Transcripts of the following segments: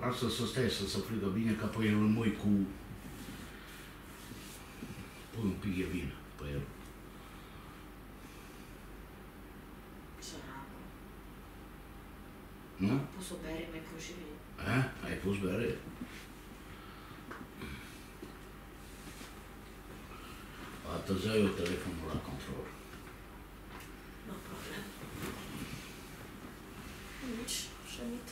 Lasă să stai să se frigă bine, că apoi îl mui cu... Pui un pic de vin pe el. Săracul. Nu? Am pus o bere, mi-ai pus și vin. Ai pus bere? Atâzea eu telefonul la control. No problem. Nici, șenit.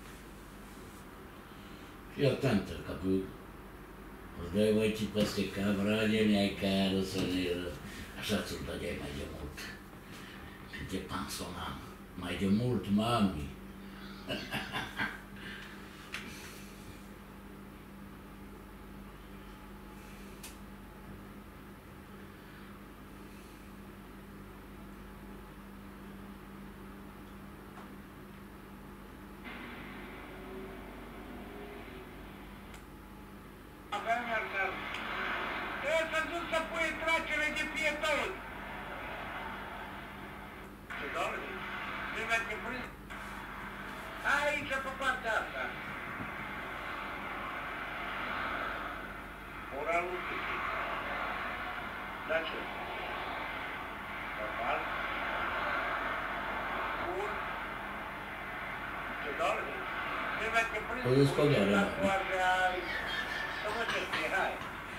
Fii atentă, că îți dai uite peste cabrane, ne-ai care să ne... Așa ți-l dădeai mai de mult. Când te pansonam. Mai de mult, mami. Trebuie să duc să pui tracere de pietoni. Ce doamne? Nu merge prins? Aici, pe partea asta. Ora lui Titi. Da ce? Normal? Bun? Ce doamne? Nu merge prins? O descodare. Să văd ce fie, hai.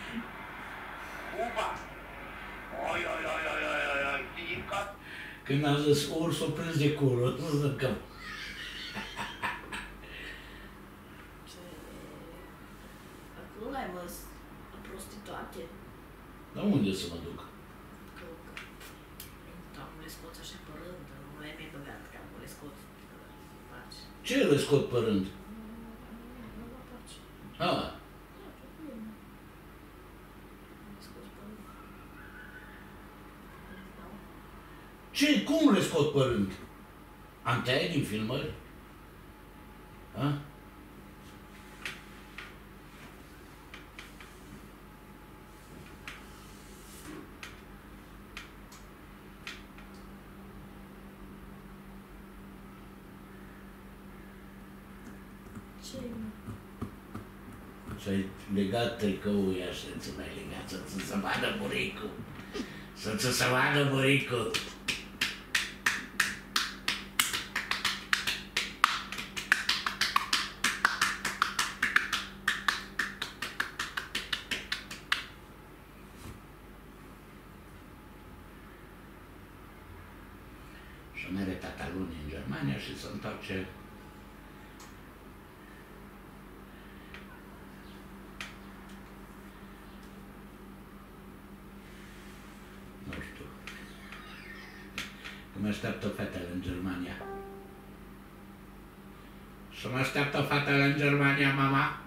Uba! Oi, oi, oi, oi, oi, oi, oi, Titica! Când am zis urs, o prins de culo, nu zic că... Nu l-ai măs la prostituate. Dar unde să mă duc? Doamne, le scoți așa pe rând, nu le-ai mai băgat, că nu le scoți. Ce le scot pe rând? Nu mă faci. Ce? Cum le scot pe rând? Am tăiat din filmări? Ce? Ți-ai legat tricoul ea și ți l-ai legat, să ți se vadă buricul. Să ți se vadă buricul. Și mere tata luni în Germania și se întoarce. Nu știu. Că mă așteaptă fetele în Germania. Și mă așteaptă fetele în Germania, mama?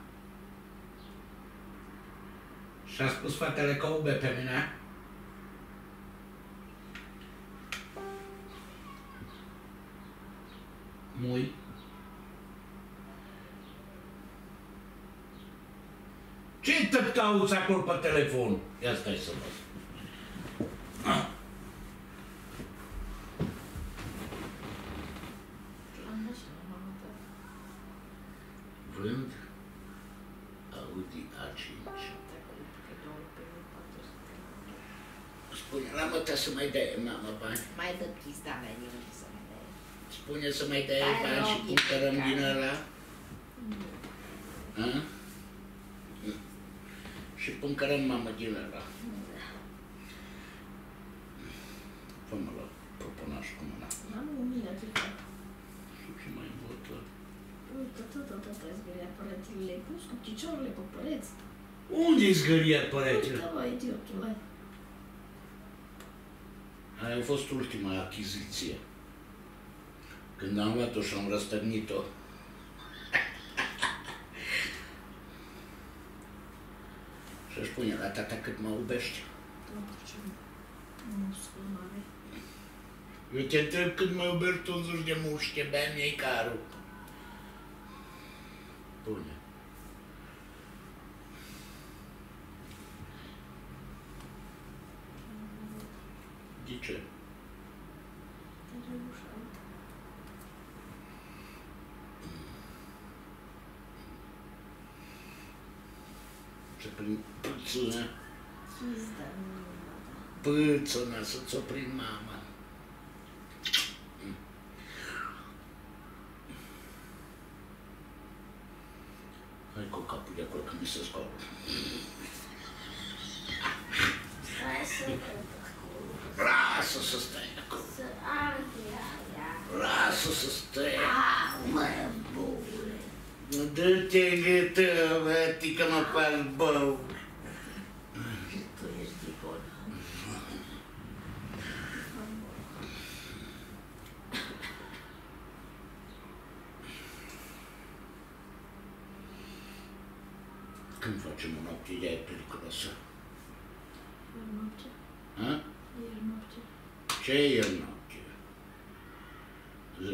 Și a spus fetele că ube pe mine. Mui. Ce tot cauți acolo pe telefon? Ia stai să văd. Vând Audi A5. Spune la mătă să mai dea mama bani. Mai dă pista mea, eu nu să mai dea. Spune să mai dea bani și cumpărăm din ăla. Și cumpărăm mamă din ăla. Fă-mă la proponaș cu mâna. Am 1000 de fac. Și mai votă. Uite, tot ai zgâriat părețile, le-ai pus cu picioarele pe păreți. Unde-i zgâriat părețile? Uite, bă, idiotule. Aia a fost ultima achiziție. Când am luat-o și am răstăgnit-o. Și-și pune la tata cât mă iubești. Nu spun mare. Eu te întreb cât mă iubești tu însuși de muște, bea mi-ai carul. Bune. De ce? prin pâțână. Chizda, nu. Pâțână, să-ți oprim mama. Hai cu capul de acolo, că mi se scoală. Hai să văd acolo. Lasă să stai acolo. Să arde aia. Lasă să stai. Mă, bule. Dă-te gâtă, bă, că mă faci bău. Tu ești dicol. Când facem o noapte de aia periculoasă? Ieri noapte. Ha? Ieri noapte. Ce e ieri noapte? Zi.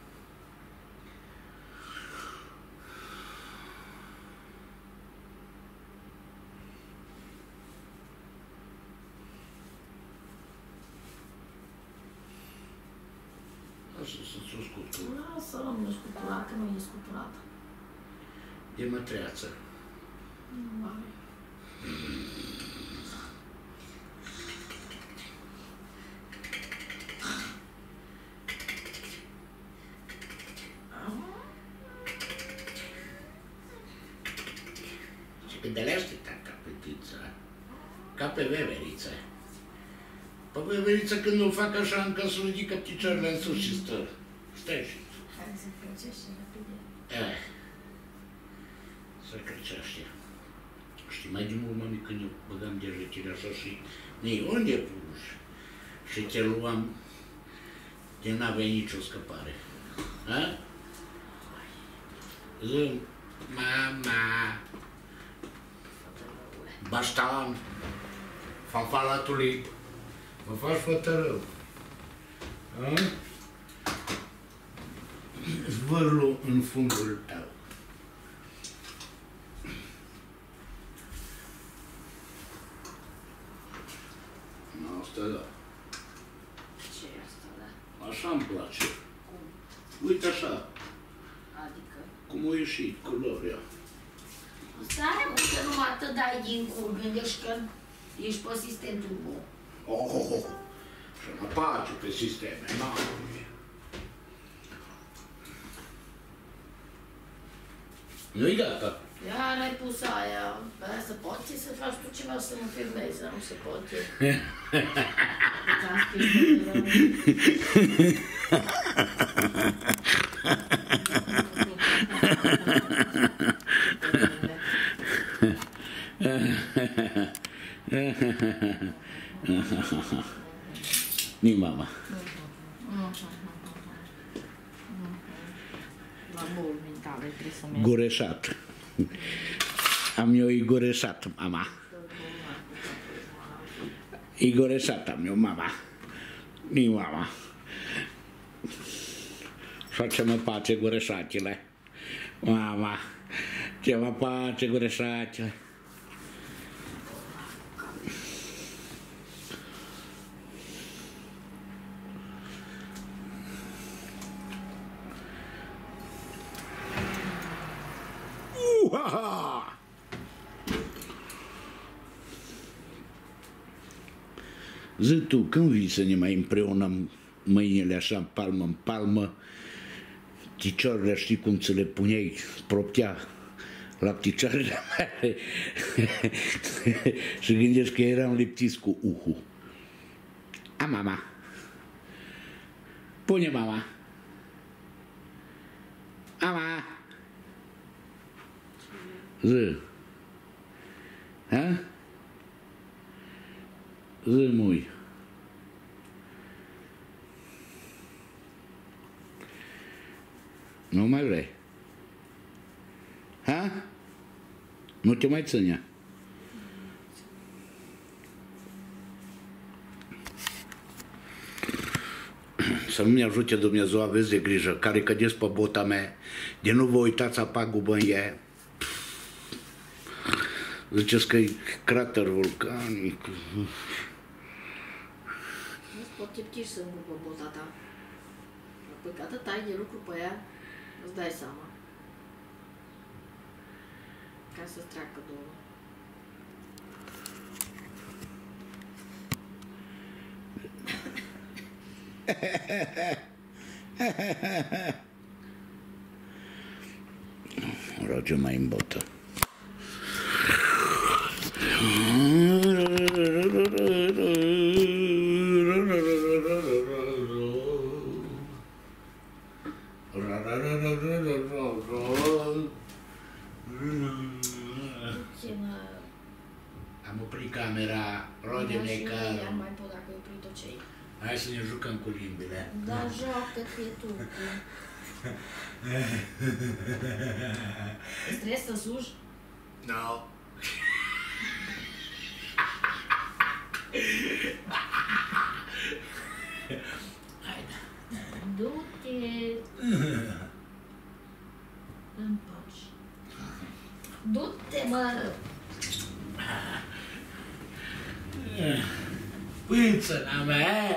Lasă să-ți o scutur. Lasă, nu e scuturat, că nu e scuturat. E mătreață. Nu are. Și că de alea aștepta ca petița, ca pe veveriță. Pe veveriță când o fac așa încă să ridică picioarele în sus și stă. Stai și tu. Hai să crăcește rapide. Să crăcește. Știi, mai din urmă când eu băgam degetele așa și nei, unde puși? Și te luam, de n-aveai nicio scăpare. Ha? Zi, mama, baștan, fanfala tulip, mă faci fătărău. Ha? Zvârlu în fundul tău. Asta da. Ce e asta, da? Așa îmi place. Cum? Uite așa, Adică? cum a ieșit culoarea. Stai, mă, că numai atât dai din cur, gândești că ești pe asistentul bun. Și mă pace pe sisteme, nu-i gata. Iar ai pus aia, aia să poți să faci tu ceva să mă filmezi, nu se poate. Ți-am scris Ni mama. La bol mental, trebuie să mergi. Goreșat. Am eu igoreșat, mama. Igoreșat am eu, mama. Ni mama. Face-mă pace, goreșatile. Mama. Ce-mă pace, goreșatile. Zi tu, când vii să ne mai împreunăm mâinile așa, palmă în palmă, picioarele, știi cum ți le puneai, proptea la picioarele mele și gândești că eram liptiți cu uhu. A, mama. Pune, mama. Mama. Zi. Ha? Zi, mui. Nu mai vrei? Ha? Nu te mai ține? Să nu-mi ajute Dumnezeu, aveți de grijă, care cădeți pe bota mea, de nu vă uitați apagubă în ea. Ziceți că e crater vulcanic. Nu-ți pot chiptiși singur pe bota ta. Apoi că atât ai de lucru pe ea, îți dai seama. Ca să-ți treacă două. Roge mai în botă. Am oprit camera, Roge ne caro. Iar mai pot dacă ai oprit-o cei. Hai să ne jucăm cu limbile. Da, joacă-te tu. Îți trebuie să suși? No. Haide. Du-te. În pace. Du-te, mă! Pânțăna mea!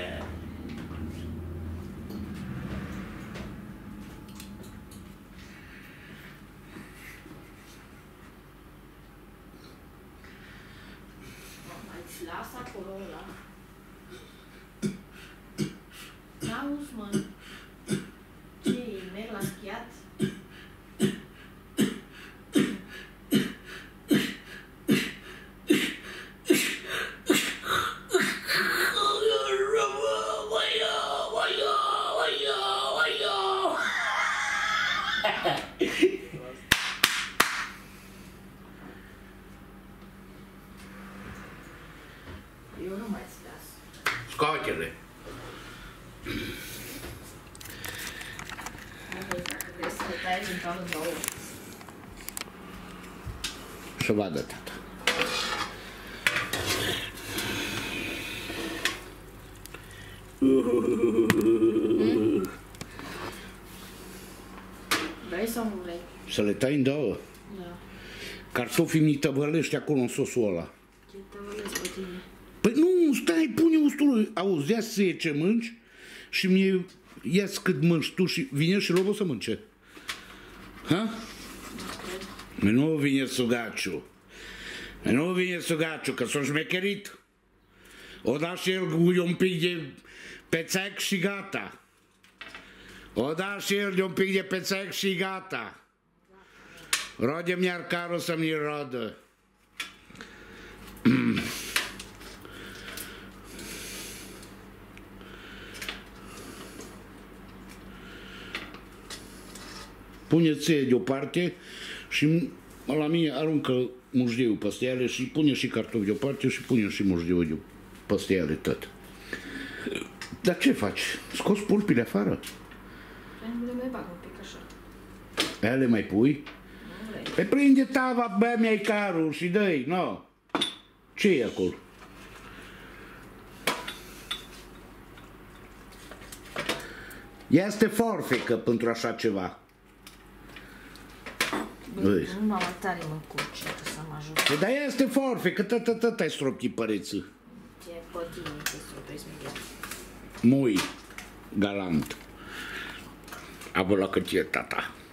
Mai-ți las acolo ăla. N-auzi, mă. Ce, merg la schiat? Eu nu mai-ți las. Scoate-le! Dacă vrei să le tai din în două. Să vadă tata. Vrei sau nu vrei? Să le tai în două? Da. Cartofii mi tăvălești acolo în sosul ăla. Ce te vălesc pe tine? Păi nu, stai, pune usturul. Auzi, ia să ce mânci și mie ia cât mânci tu și vine și lobul să mânce. Ha? Nu vine sugaciu. Nu vine sugaciu, că s-o șmecherit. O da și el un pic de pețec și gata. O da și el de un pic de pețec și gata. Rode-mi iar carul să-mi rodă. Pune ție deoparte și la mine aruncă mușdiul peste ele și pune și cartofi deoparte și pune și mușdiul peste ele tot. Dar ce faci? Scoți pulpile afară? Nu le mai bag un pic așa. Aia le mai pui? Nu vrei. Pe prinde tava, bă, mi-ai carul și dă-i, no. Ce e acolo? Este forfecă pentru așa ceva. Băi, nu m-am mai tare mă încurci să mă ajut. Păi, dar este forfecă, tot ai stropit păreții. Ce pe tine te stropezi, Miguel. Muy galant. A văzut cât e tata.